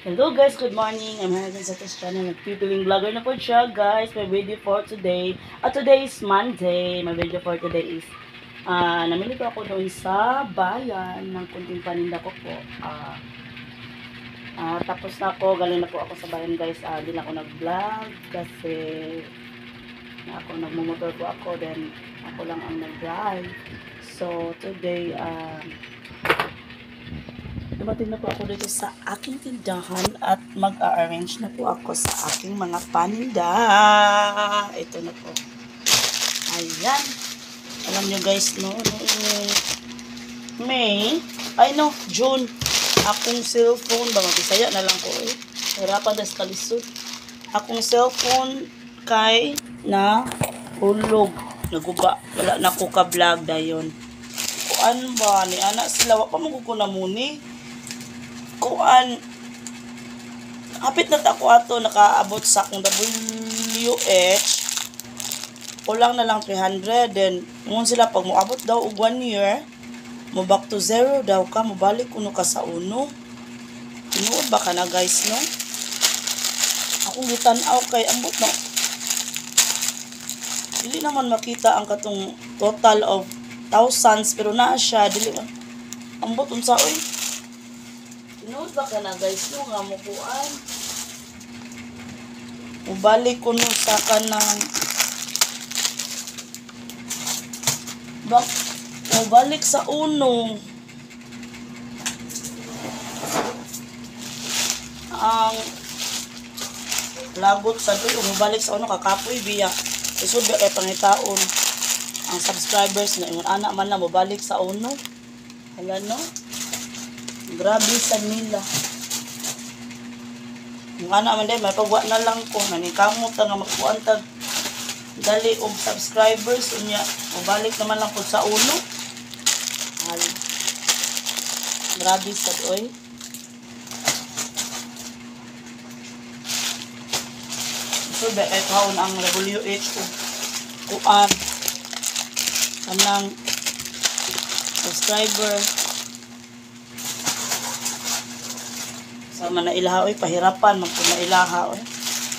Hello guys, good morning. I'm Hanagan sa this channel. Nagpipiling vlogger na po siya guys. My video for today. Today is Monday. My video for today is namili ko ako doon sa bayan ng kunting paninda ko po. Tapos na ako, galing na po ako sa bayan guys. Hindi na ako nag-vlog kasi ako nagmumotor po ako. Then ako lang ang nag-drive. So today, dumating na po ako dito sa aking tindahan at mag-arrange na po ako sa aking mga paninda. Ito na po. Ayan. Alam nyo guys, no? June. Akong cellphone, ba magbisaya na lang ko eh. Hirapan na sa kalisod. Akong cellphone kay na hulog. Naguba. Wala na ko ka-vlog dayon. Kuan ba? Ni anak sila. Wapa magkukuna muni. Kuan hapit na tako ato nakaabot sa akong WH kulang na lang 300 then ngun sila pag moabot daw og 1 year mo back to zero daw ka mobalik kuno ka sa uno tinuod ba ka na guys no akong gitan-aw kay ambot no dili naman makita ang katong total of thousands pero naa siya dili ambot unsa oy Nood ba ka na guys no nga mukuan mubalik ko no sa kanang mubalik sa uno ang lagot sa doy mubalik sa uno kakapoy biya isud ba kay pangitaon ang subscribers na ingon ana man na mubalik sa uno hala no grabe sa nila. Yung anak man din, may pagwa na lang ko. Nanikamot na nga magkuhan tag dali og subscribers. Unya, mabalik naman lang po sa uno. Grabe sa doy. So, kay kaon ang WH o kuan. Kanang subscriber. Sa manailaha oy pahirapan man pud nailaha oy.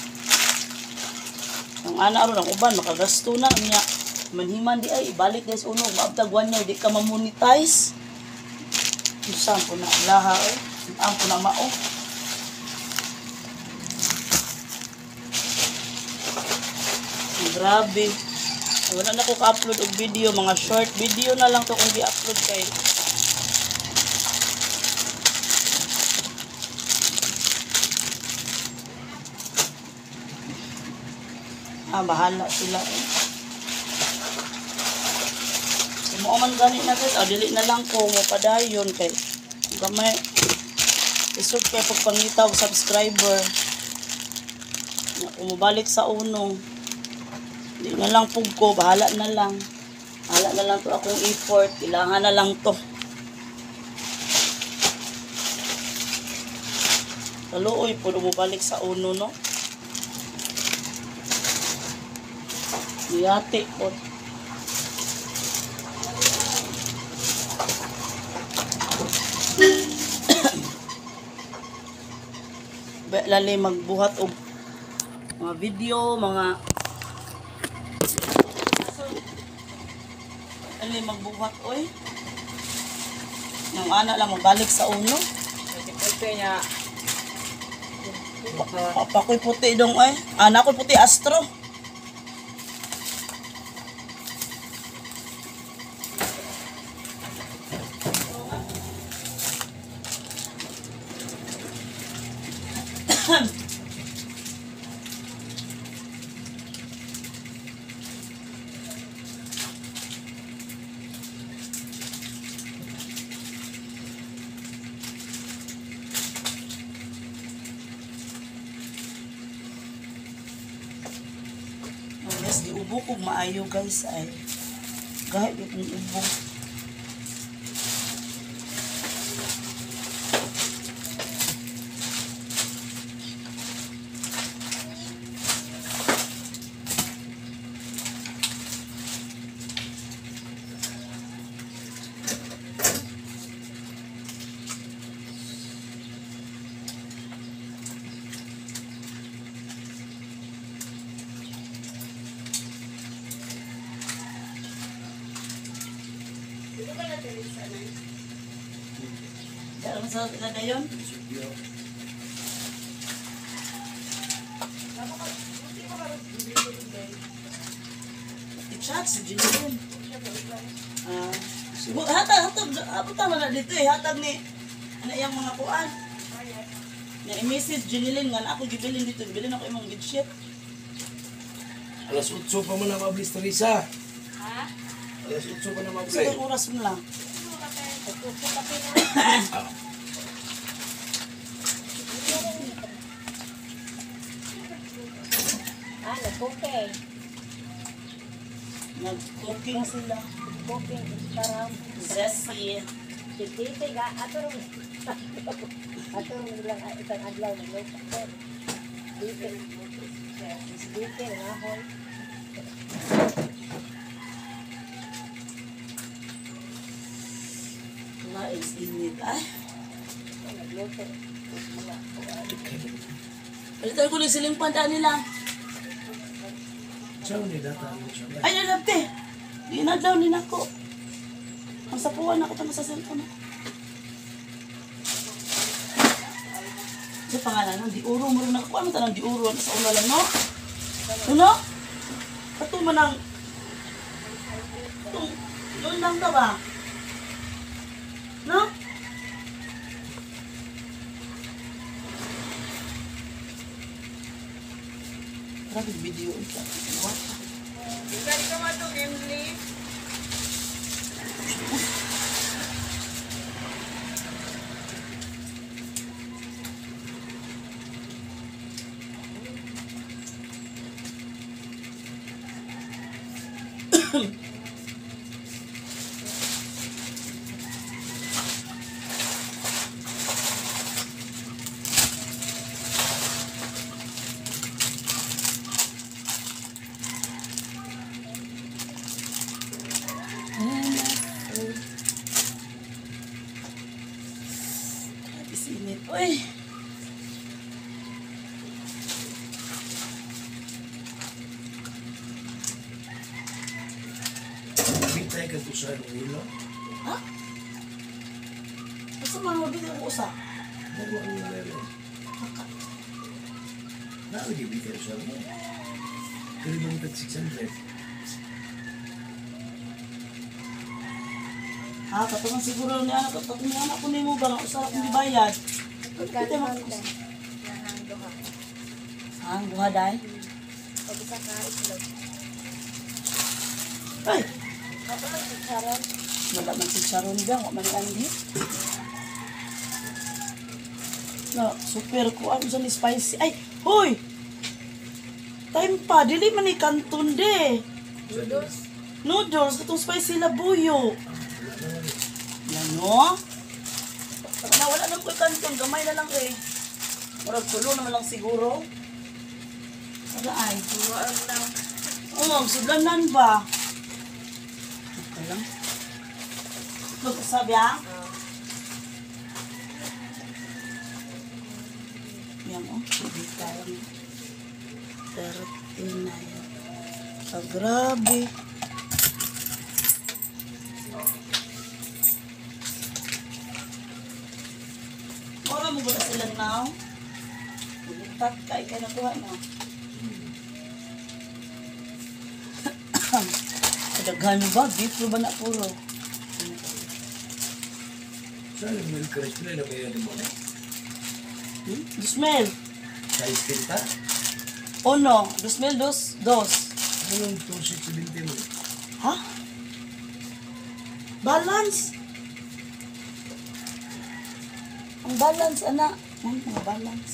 Ang ana aron ang uban makagasto na niya. Manhiman di ay ibalik des uno maabtag 1 year di ka ma-monetize. Usan po na ilaha oy. Ang po na mao. Grabe. Wala na ko ka-upload og video, mga short video na lang to kung gi-upload kay bahala sila eh. So, mo man gani na guys, dili na lang ko mo padayon kay gamay isog kay pagpangita og subscriber. Kung mobalik sa uno, di na lang pug ko, bahala na lang. Bahala na lang to akong effort, kailangan na lang to. Kaluoy po mobalik sa uno no. Yate po. Lali magbuhat og mga video, mga lali magbuhat oy. Nang ana lang mabalik sa uno. Puti niya. Papakoy puti dong oy. Ana ko puti Astro. Guys, di ubo kog maayo guys ay. Gahit itong ubo. sa dayon? I-chat si Jillian. Hatag, abutan mo na dito eh. Hatag ni, ano yung mga kuan. Na i-message Jillian nga na ako gibilin dito. Gibilin ako yung mga gidship. Alas 8 pa man na mablis, Teresa. Ha? Alas 8 pa na mablis. Sa yung oras mo lang. Nag-cooking. Nag-cooking sila. Cooking. Parang Zesty. titig. Ato rin. Ato rin lang isang adlaw ng local. Titig. Titig. Ngahoy. Lain init. Ay. Nagluto. Palitan ko na siling panda nila. Siya ni data ano siya. Ay, nalabte. Di na daw din ako. Ang sapuan ako tama sa cellphone. Sa pangalan ng diuro mo rin ako. Ano tanang diuro? Sa una lang, no? Ano? Kato man ang... Yun lang daw ba? No? Grabe video ito. What? Ikan ka mo ito, Emily. Isinit. Uy! Bitay ka to sa ulo. Ha? Basta mga mabili ko usa. Bawa ang nalala. Lagi bitay sa ulo. Kaya mo ito 600. Ha, katungan siguro ni anak. Katungan ni anak ko ni mo ba? Usa akong gibayad. Ikan mo ito. Nahang doha. Ang buha day. Pag isa ka itlog. Ay! Ako lang si Sharon. Wala man si Sharon ba? Wala man ni Andy. Na, super ko. Ano siya ni spicy? Ay! Hoy! Time pa. Dili man ni kanton de. Noodles. Noodles. Itong spicy labuyo. Yan no? Wala lang ko kanton. Gamay na lang eh. Murag tulo naman lang siguro. Ano ay? Buwaan lang. Oo, sudlanan ba? Ito lang. Sabi ha? Yan o. Hindi tayo. 39. Ah, grabe. Wala mo ba na sila now? Bulitat ka, ikay nakuha na. Kadaghan mo ba? Beef ba na puro? Saan yung milk rice na kaya mo na? Dusmel. Size tinta? Uno. Dusmel, dos. Ano yung 270 mo? Ha? Balance. Ang balance, anak. Ang mga balance.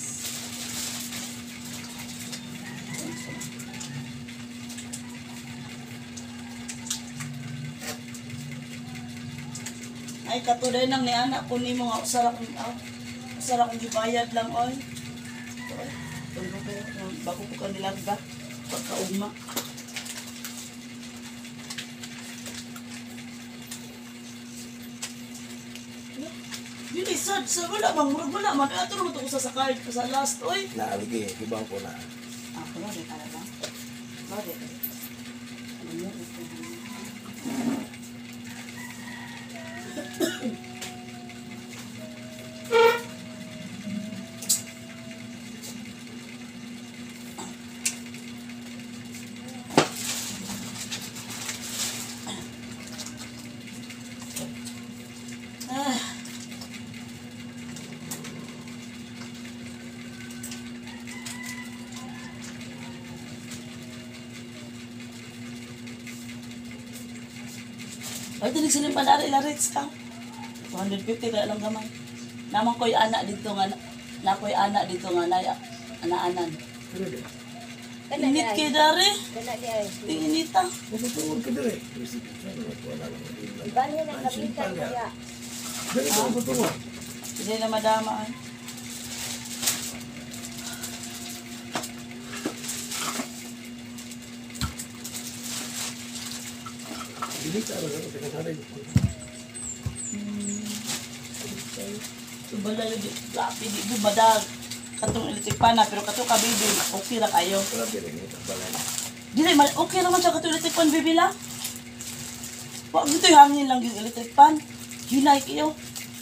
Ay, katulad nang ni anak ko ni mga usara kong gibayad lang, oy. Bago ko kanila ba? Pagkauma. Dili sad sa wala man ato naman to sa card sa last oy. Naaligi, ibang ko na. Ako na din talaga. Bakit? Ano mo ito? Ay, tinig siling panari, larits ka. 250 kaya lang gamay. Naman ko'y anak dito nga, na ko'y anak dito nga, na anaanan. Pero di. Kana Init di kay ay. dari. Kana di ay. Tinginita. Magpapawag ka dire. Kasi sana wala lang. Iba niya nang kapitan kaya. Ganito ang pagpapawag. Hindi na madama ay. Hindi ka alam ako pinakarin. Subala yung grabe, di bumadag. Katong electric pan na, pero katong kabibi, okay ra kayo. Grabe rin ito. Balay. Dili, okay naman siya katong electric pan, bibi lang. Wag dito yung hangin lang yung electric pan. Hinay kayo.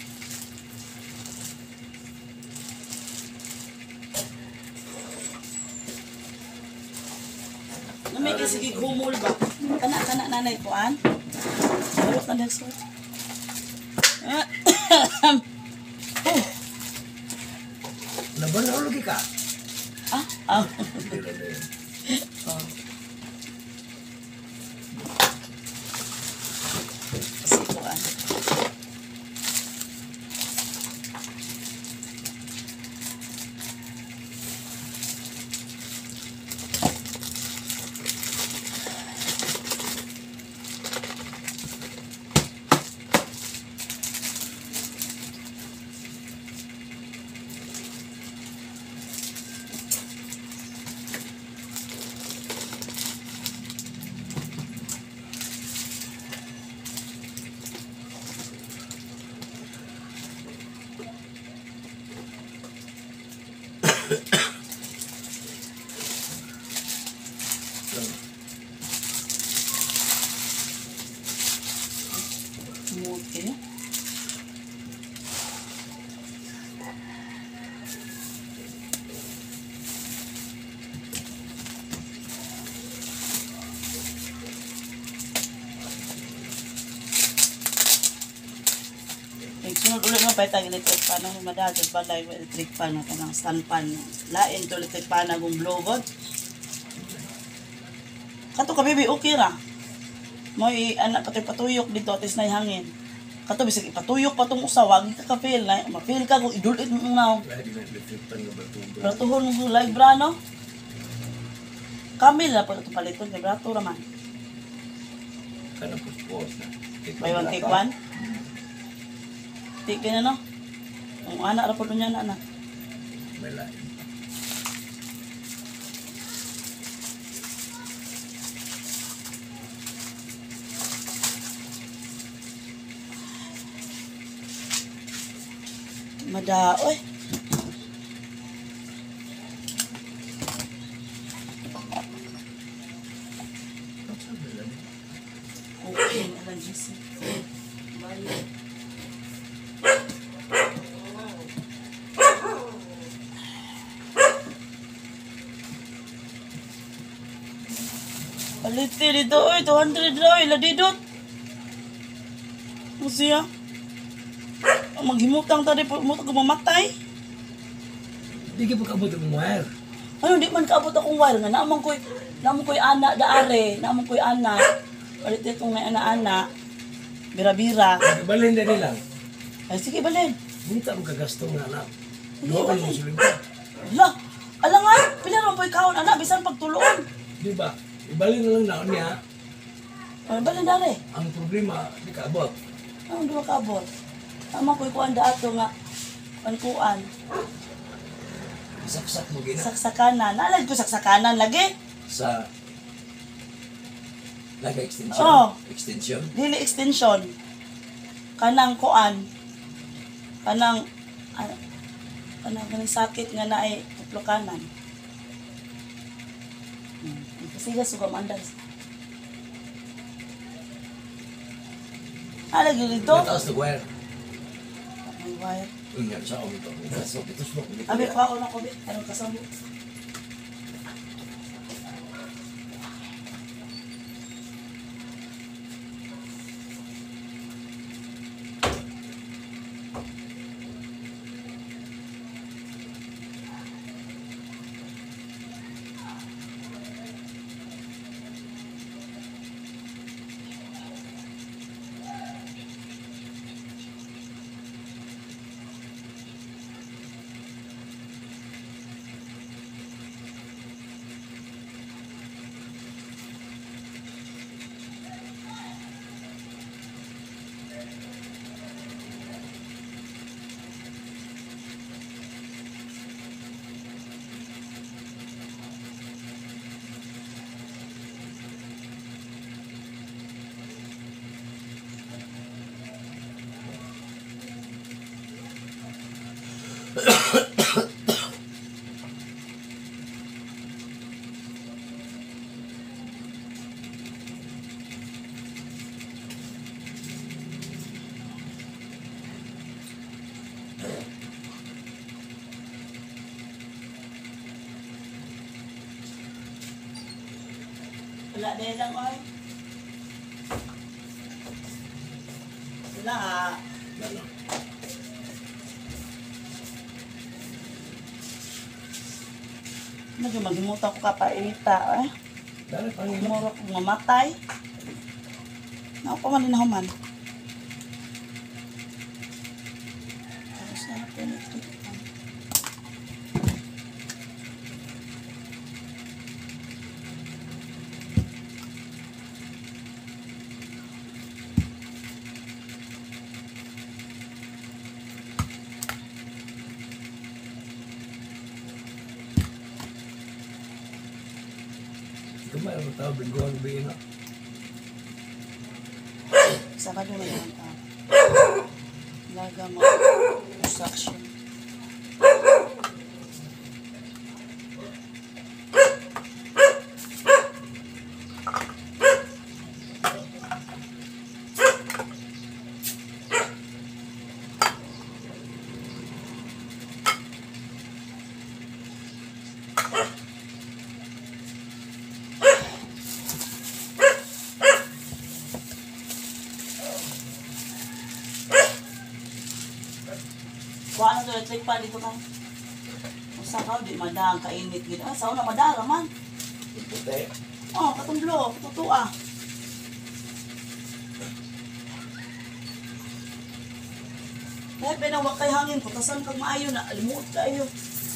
Namay kasi gigumol ba? Kana nanay ko, an? Balot na din sir. Laban na lagi ka. Ah. Hindi lang na yun. Kasi ko, an? Smooth kayo. Sunod ulit mo pa itag electric pan ng madagas balay electric pan na kanang stand pan. Lain to electric pan na kung blowgot. Kato ka baby, okay ra. Mo'y anak kato'y patuyok dito, atis na hangin. Kato bisig ipatuyok pa tong usa, wag ka ka-feel na, ma-feel ka kung idulit mo na. Lahat din nag-reflectan nga ba itong Pero tuhon mo live bra no. Kamil na po ito paliton kay brato raman. kanang puspos na. Buy one take one. Take na no. Ang anak ra po niya na. May lain. Madaoy. Okay, alam GC. Bye. Paliti dito, oy, 200 daw, iladidot. Ano siya? Maghimutang tadi po mo mamatay. Di ka pa kabot ang wire. Ano di man kaabot akong wire nga naamang koy anak daare, naamang koy anak. Palit itong may ana-ana. Bira-bira. Balin na nilang. Ay sige balin. Hindi ta mo kagasto nga anak. Doon mo sulim ka. Hala, alangan, pila man po'y kaon anak bisan pagtuloon. Di ba? Ibalin na lang naon niya. Ano balin dare? Ang problema, di ka abot. Ano di makaabot? Naamang koy kuan daato nga kuan. Saksak mo gina. Saksakanan. Naalala ko saksakanan lagi. Sa Laga extension. Oo. Extension. Dili extension. Kanang kuan. Kanang kanang sakit nga na ay tuplokanan. Kasi ga sugam andas. Ala gyud dito. Mataas na wire. May wire. Ingat sa ako ito. So, ito smoke. Abi ko ako na ko bit. Anong kasamo? Wala din lang, oy. Wala, ah. Lalo. Medyo magimutan ko kapainita, eh. Dali, Panginoon. Muro kong mamatay. Nakupaman din ako man. Pero sarap yun ito. Kumaya mo tao, bingguan bihin na. Sa ka doon na yung tao. Laga mo. Suction. Kuha na to, electric pan dito ka. Usa ka, di madang kainit gid. Ah, sauna madara man. Puti. Oh, katumblo, tutua. Dahil pinawak kay hangin, putasan kag maayo na, alimuot kayo.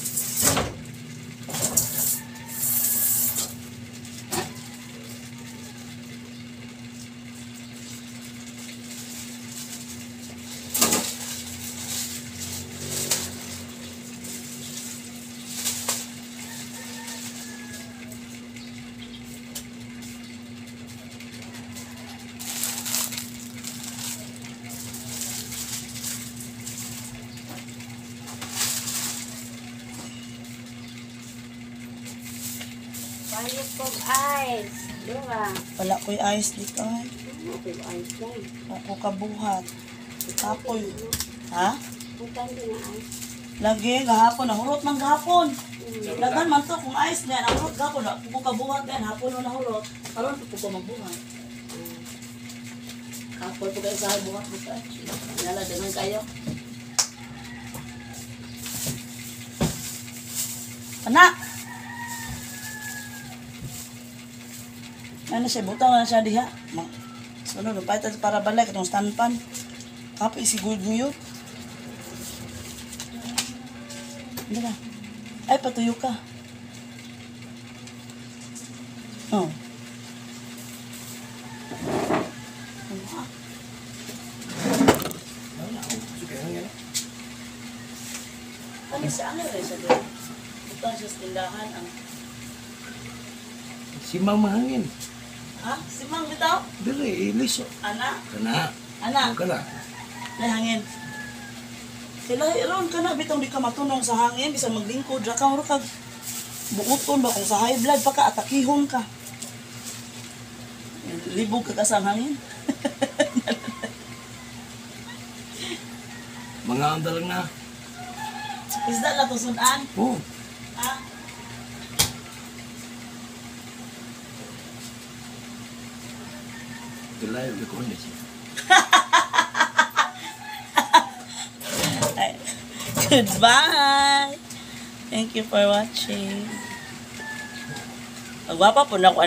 Payot kong ice. Diba? Wala ko'y ice dito. Ay. Okay, ice lang. Ako kabuhat. Tapoy. Ha? Bukan din na ice. Lagi, gahapon. Nahurot man gahapon. Lagan man to, kung ice na yan, nahurot gahapon. Kung kabuhat na yan, hapon na nahurot. Karoon po ko magbuhat. Kapol po kayo sa buhat dito. Lala, ganun kayo. Anak! Ano siya, butang na siya diha. Sunod, pahit para balik itong stand pan. Kapag isiguyod-guyod. Hindi ka. Ay, patuyo ka. Oh. Wala, sige lang yan. Ano siya, ano rin siya doon? Butang siya sa tindahan. Ang... Si mamangin. Ha? Si Mang bitaw? Dili, ilis. Anak? Kana. Anak? Kana. May hangin. Sila, iron ka na. Bitang di ka matunong sa hangin. Bisa maglingkod. Raka, kag buuton ba kung sa high blood pa ka, atakihon ka. Libog ka sa hangin. Mga andal na. Isda na to sunan. Oh, Ha? tulay ulit ko niya siya. Goodbye. Thank you for watching. Magwapa po na ako.